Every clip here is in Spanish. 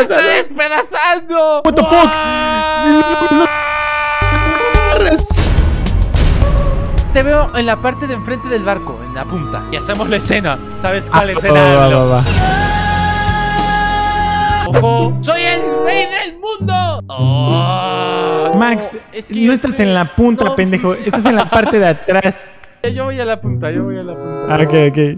¡Está despedazando! What the fuck? Te veo en la parte de enfrente del barco, en la punta. Y hacemos la escena. ¿Sabes cuál Va, escena hablo? va. ¡Ojo! ¡Soy el rey del mundo! Oh, Max, es que no yo estás estoy- en la punta, No, pendejo. pues- Estás en la parte de atrás. Yo voy a la punta, yo voy a la punta. Ah, ok, ok.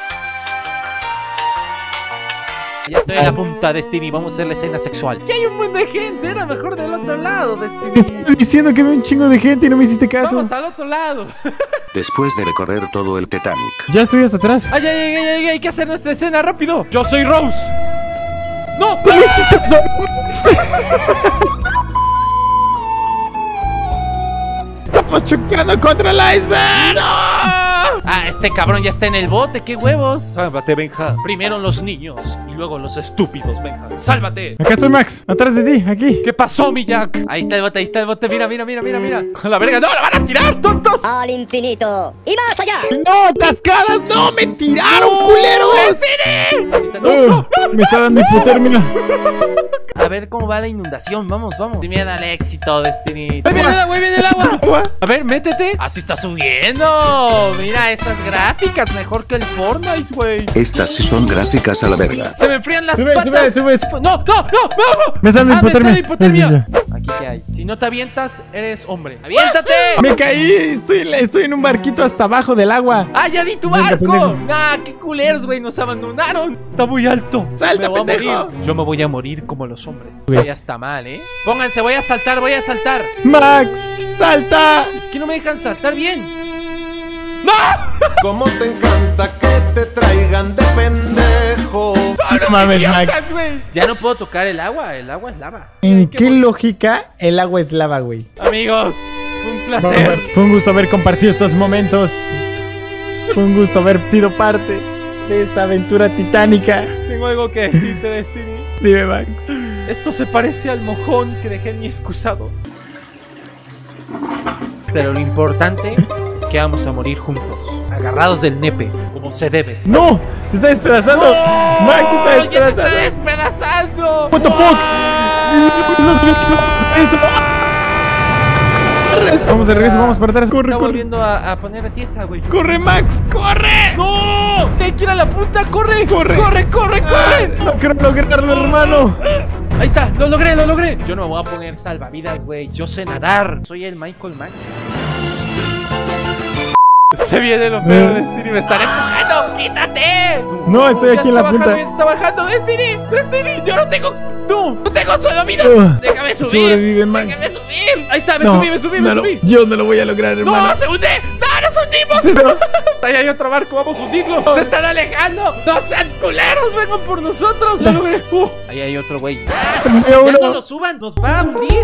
Ya estoy en la punta, Destiny. Vamos a hacer la escena sexual. Que hay un montón de gente. Era mejor del otro lado, Destiny. Estoy diciendo que veo un chingo de gente y no me hiciste caso. Vamos al otro lado. Después de recorrer todo el Titanic, Ya estoy hasta atrás. Ay, ay, ay, ay, hay que hacer nuestra escena rápido. Yo soy Rose. ¡No! ¿Cómo hiciste eso? Estamos chocando contra el iceberg. Ah, este cabrón ya está en el bote, qué huevos. Sálvate, Benja. Primero los niños y luego los estúpidos, Benja. ¡Sálvate! Acá estoy, Max. Atrás de ti, aquí. ¿Qué pasó, mi Jack? Ahí está el bote, ahí está el bote. Mira, mira, mira, mira, mira. ¡A la verga! ¡No, la van a tirar, tontos! Al infinito y más allá. ¡No, cascadas! ¡No! ¡Me tiraron, culeros! ¡Destiny! ¡No, no! Me está dando hipotermia. A ver cómo va la inundación. Vamos, vamos. Dime, dale éxito, Destiny. ¡Ahí viene el agua, ahí viene el agua! A ver, métete. Así está subiendo. Mira esas gráficas. Mejor que el Fortnite, güey. estas sí son gráficas a la verga. Se me enfrían las Sube, patas. sube, sube. No, no, no, no. Me está dando Ah, me está hipotermia. dando hipotermia. Aquí qué hay. Si no te avientas, eres hombre. ¡Aviéntate! Me caí. Estoy en un barquito hasta abajo del agua. ¡Ah, ya vi tu Venga, barco! pendejo. ¡Nah, qué culeros, güey! Nos abandonaron. Está muy alto. Salta, Me voy a pendejo. morir. Yo me voy a morir como los hombres. Güey. Ya está mal, ¿eh? Pónganse, voy a saltar, voy a saltar. Max, salta. Es que no me dejan saltar bien. ¡No! Cómo te encanta que te traigan de pendejo. ¡Son los mames, idiotas, güey! Ya no puedo tocar el agua es lava. ¿En qué lógica el agua es lava, güey? Amigos, un placer. Fue un gusto haber compartido estos momentos. Fue un gusto haber sido parte de esta aventura titánica. Tengo algo que decirte, Destiny. Dime, Max. Esto se parece al mojón que dejé en mi excusado. Pero lo importante es que vamos a morir juntos, agarrados del nepe, como se debe. ¡No! ¡Se está despedazando! ¡Max se está ¡Ya se está despedazando! despedazando! ¡What the fuck! Vamos de regreso, vamos para atrás. Se Corre, está corre. volviendo a poner a tiesa, güey. ¡Corre, Max! ¡Corre! ¡No! ¡Hay que ir a la punta! ¡Corre! ¡Corre! ¡Corre, corre, corre! No quiero lograrlo, hermano. Ahí está, lo logré, lo logré. Yo no me voy a poner salvavidas, güey. Yo sé nadar. Soy el Michael Max. Se viene lo peor, Destiny. Me están empujando. ¡Quítate! No, estoy Ya aquí en está la punta. bajando, ya está bajando. Destiny, Destiny. Yo no tengo. No tengo salvavidas. Déjame subir. Sobrevive, Max. Déjame subir. Ahí está, me No, subí, me subí, me no, subí. Yo no lo voy a lograr, hermano. ¡No, se hunde! ¡No, nos hundimos! Ahí hay otro barco, vamos a hundirlo. ¡Se están alejando! ¡No sean culeros! ¡Vengan por nosotros! ¡Lo logré! Ahí hay otro güey. Se murió ¡Ya no uno. lo suban! ¡Nos va a hundir!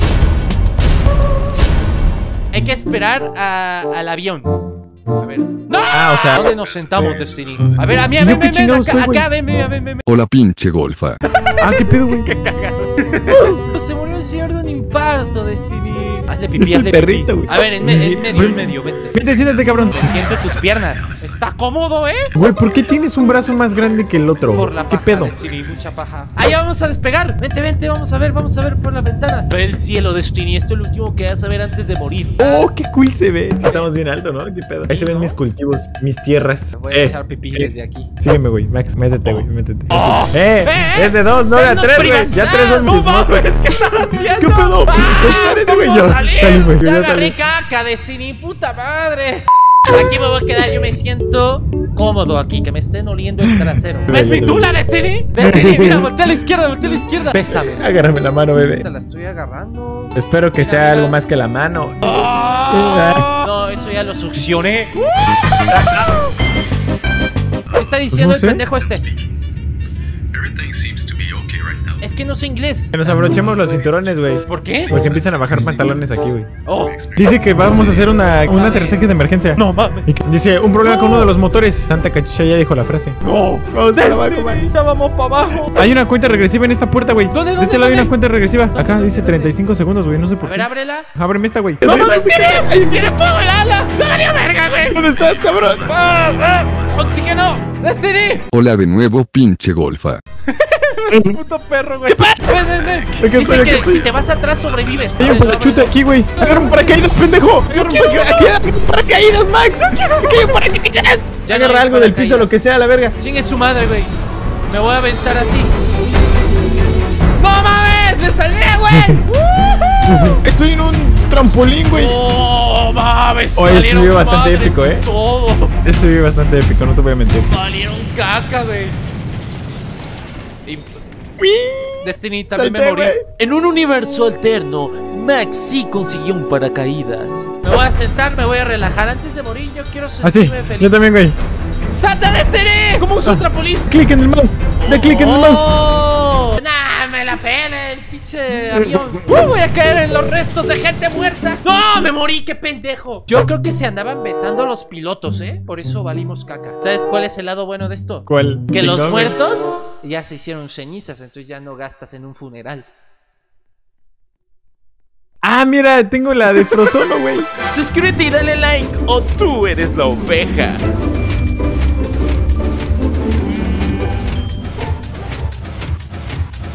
Hay que esperar al avión. A ver. ¡No! Ah, o sea. ¿Dónde nos sentamos, Destiny? A ver, a mí, ¿Yo ven, qué ven, ven, chingados acá, soy, güey? acá, ven, ven. Hola pinche golfa. Ah, qué pedo, güey. Qué cagado. Se murió el señor de un infarto, Destiny. Hazle pipí, Es el hazle perrito, pipí. güey. A ver, en medio, vente. Vete, siéntate, cabrón. Siente tus piernas. Está cómodo, ¿eh? Güey, ¿por qué tienes un brazo más grande que el otro? Por la ¿Qué paja, pedo? Destiny, mucha paja. Ahí vamos a despegar. Vente, vamos a ver por las ventanas. Ve el cielo, Destiny. Esto es lo último que vas a ver antes de morir. Oh, qué cool se ve. Estamos bien alto, ¿no? ¿Qué pedo? Ahí se ven mis cultivos, mis tierras. Voy a echar pipí desde aquí. Sígueme, güey. Max, métete, güey, métete. ¡Eh! Es de dos, no de a ¡Vennos, tres, güey. privacidad! Ya tres son mis ¡No mames! monstruos. ¿Qué están haciendo? ¿Qué pedo? Espérate, güey, ¿Cómo yo. salir? Salí, güey, Ya ya agarré salí. caca, Destiny, puta madre. Aquí me voy a quedar, yo me siento cómodo aquí, que me estén oliendo el trasero. ¿Ves mi tula, Destiny? Destiny, mira, voltea a la izquierda, Bésame. Agárrame la mano, bebé. Te la estoy agarrando. Espero que sea algo más que la mano. No, eso ya lo succioné. ¿Qué está diciendo No sé. el pendejo este? Es que no sé inglés. Que nos abrochemos los cinturones, güey. ¿Por qué? Porque empiezan a bajar pantalones aquí, güey. Oh, Dice que vamos a hacer un aterrizaje de emergencia. no mames. Y que dice, un problema con uno de los motores. Santa Cachucha ya dijo la frase. No. Vamos para abajo, man. Destiny, ya vamos para abajo. Hay una cuenta regresiva en esta puerta, güey. ¿Dónde, De este dónde, lado hay una dónde? cuenta regresiva. Acá dice 35 segundos, güey. No sé A por ver, qué. ábrela. Ábreme esta, güey. ¡No mames, tiene fuego el ala! ¡No valió verga, güey! ¿Dónde estás, cabrón? ¡Oxígeno! ¡Destiny! Hola de nuevo pinche golfa. Puto perro, güey. Ven. Aquí Dice estoy. que si te vas atrás sobrevives. Hay un parachute aquí, güey. Agarra un paracaídas, pendejo. Agarra un paracaídas, Max. Aquí hay un paracaídas. Ya Agarra no hay algo del piso, paracaídas. lo que sea, la verga. Chingue su madre, güey. Me voy a aventar así. ¡No mames! ¡Me salvé, güey! Estoy en un trampolín, güey. ¡Oh, mames! Oye, Valieron sí, bastante madres épico, ¿eh? Todo. Eso es bastante épico, no te voy a mentir. Valieron caca, güey. Y Destiny también me Salté, morí. güey. En un universo alterno, Max sí consiguió un paracaídas. Me voy a sentar, me voy a relajar. Antes de morir, yo quiero Así, sentirme feliz. yo también, güey. ¡Salta, Destiny! ¿Cómo uso el trampolín? Clic en el mouse. De clic en el mouse. ¡Oh! ¡Nah! ¡Me la pela el pinche avión! ¡Voy a caer en los restos de gente muerta! ¡No! ¡Me morí! ¡Qué pendejo! Yo creo que se andaban besando a los pilotos, ¿eh? Por eso valimos caca. ¿Sabes cuál es el lado bueno de esto? ¿Cuál? Que los Chingón, güey. muertos ya se hicieron cenizas, entonces ya no gastas en un funeral. Ah, mira, tengo la de Frozono, güey. Suscríbete y dale like o tú eres la oveja.